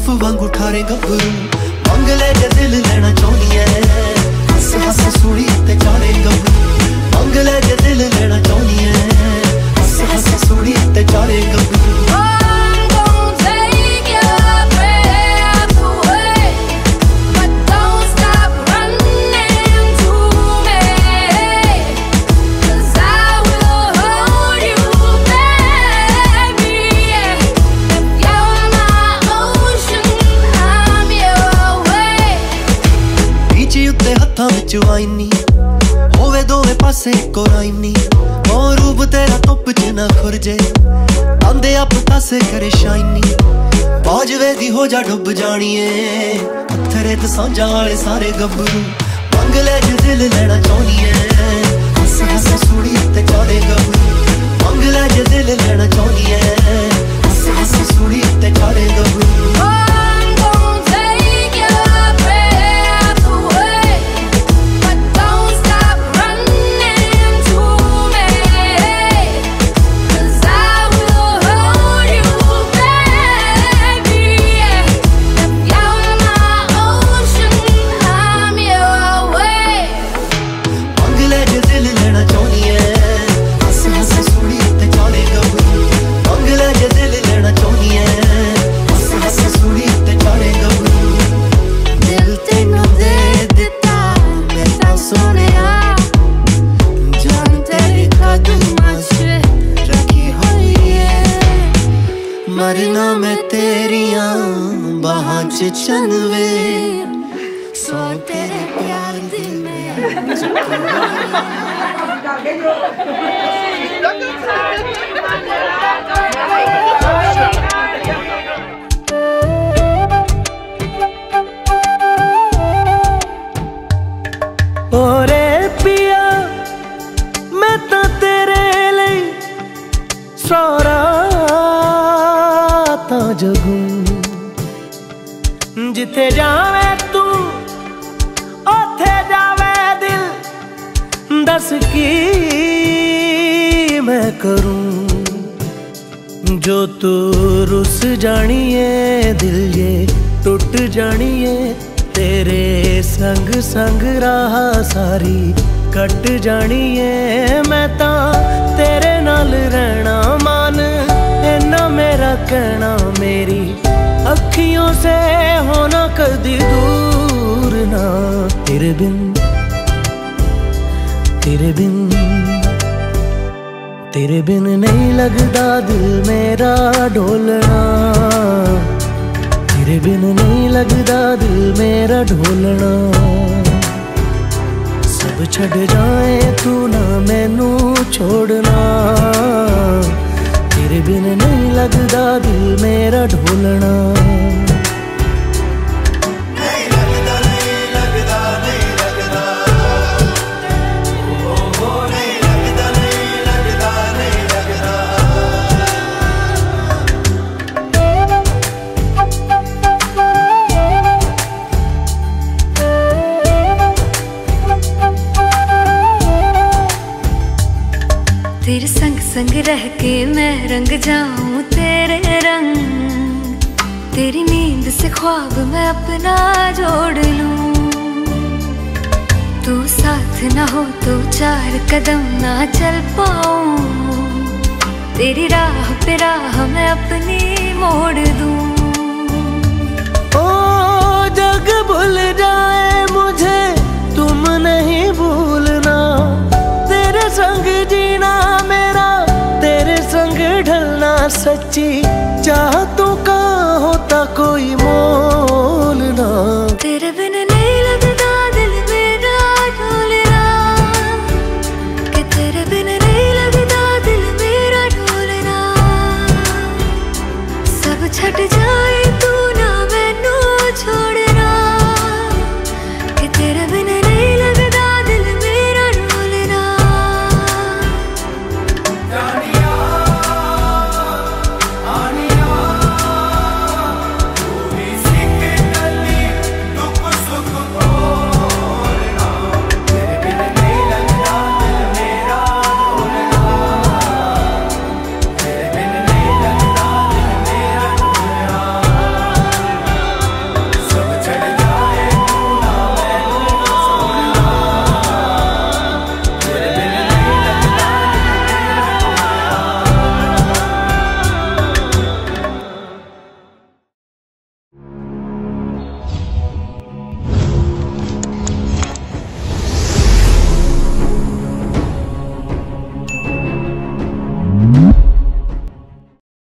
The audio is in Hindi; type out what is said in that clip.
बर्फ वांगू ठारे गभरू मंग ले जे दिल लेना चाहनी है हस हस सूड़ी ते चाड़े गभरू मंग ले जे दिल लेना चाहनी है हस हस सूड़ी ते चाड़े गभरू वाइनी होवे दोवे पासे कोराइनी और रूप तेरा धुप च ना खुरजे आंदे आप तासे करे शाइनी बाजवे दी हो जा डुब जानिए पत्थरे ते सांझा वाले सारे गभरू मंग ले जे दिल लेना चाहनी है हस हस सूड़ी ते चाड़े गभरू मंग ले जे दिल लेना चाहनी है हस हस सूड़ी ते चाड़े गभरू मरना मैं तेरिया बाहां च चनवे सो तेरे प्यार दी में ओरे पिया मैं तो तेरे लिए सारा जगू जिथे जावे तू ओथे जावे दिल दस की मैं करूं जो तू रुस जानिए दिल ये टूट जानिए तेरे संग संग राह सारी कट जानिए मैं ता तेरे नाल रहना मान इन्ना मेरा कहना मेरी अखियों से होना कदी दूर ना तेरे बिन नहीं लगदा दिल मेरा ढोलना तेरे बिन नहीं लगदा दिल मेरा ढोलना सब छड़ जाए तू ना मैनू छोड़ना तेरे बिन नहीं लगदा दिल मेरा ढोलना नहीं लगदा नहीं लगदा नहीं लगदा ओ नहीं लगदा नहीं लगदा नहीं लगदा तेरे संग संग रह के मैं रंग जाऊं तेरे रंग तेरी नींद से ख्वाब मैं अपना जोड़ लूं तू साथ ना हो तो चार कदम ना चल पाऊं तेरी राह पे राह मैं अपनी मोड़ दूं ओ जग भूल जाए मुझे तुम नहीं भूलना तेरे संग जीना मेरा तेरे संग ढलना सच्ची